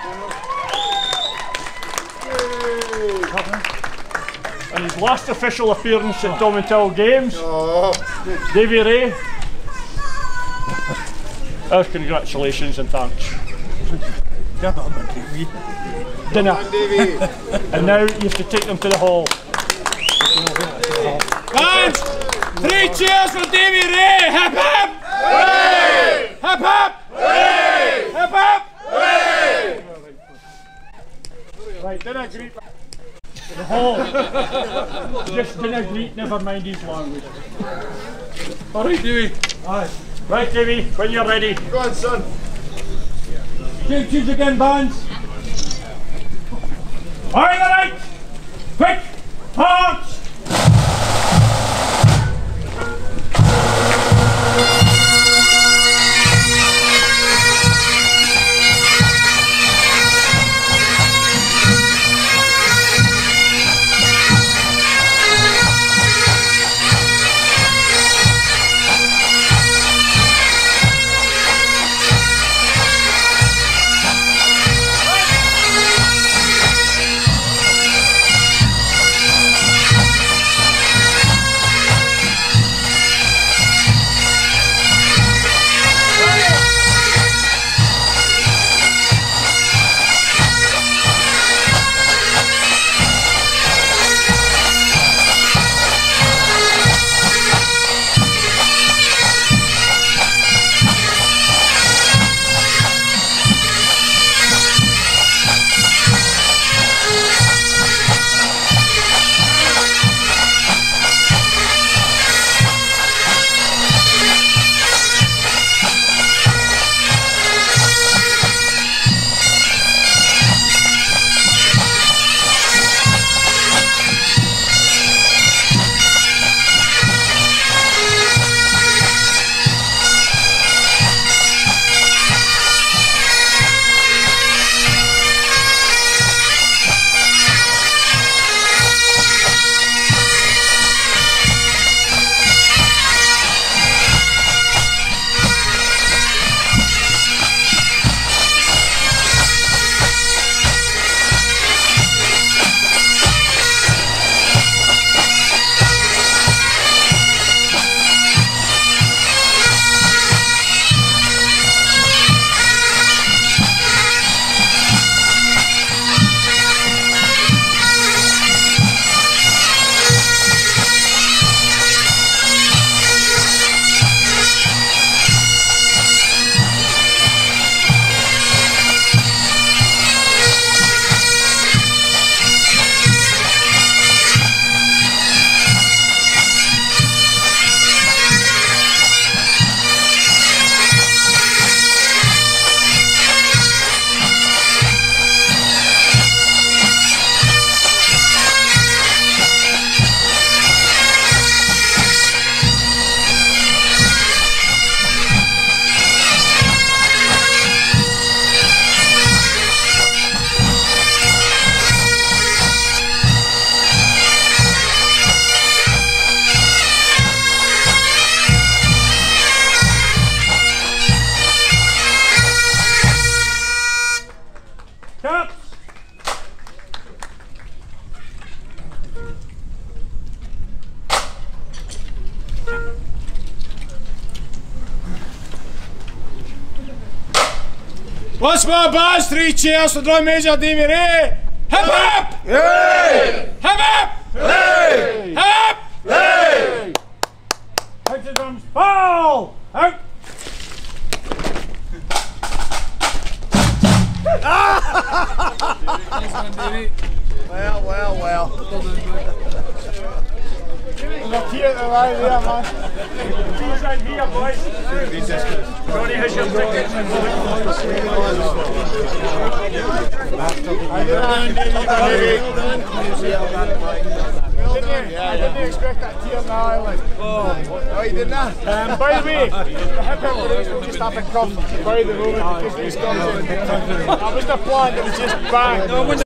And his last official appearance at Tomintoul Games, David Rae. Congratulations and thanks. Dinner. And now you have to take them to the hall. Fans, 3 cheers for David Rae! Hip hip! Rae! Hip hip! Rae! Hip hip! Rae! Right, dinner greet. The hall. Just dinner greet, never mind his language. Alright, Davey. Aye. Right, Davey, when you're ready. Go on, son. Take tunes again, bands. Alright, alright! Quick! March! Once more, bands, 3 cheers for Drum Major David Rae. Hip hip! Rae! Hip hip! Rae! Hip hip! Rae! Out the drums, fall! Out! Well, well, well. There's a tear to lie there, man. He's in here, boys. Ronnie has your tickets. I didn't expect that tear in the island. Oh, you did not? By the way, the hip hip release will just have a cuff by the moment because these comes in. That was the plan, it was just bang.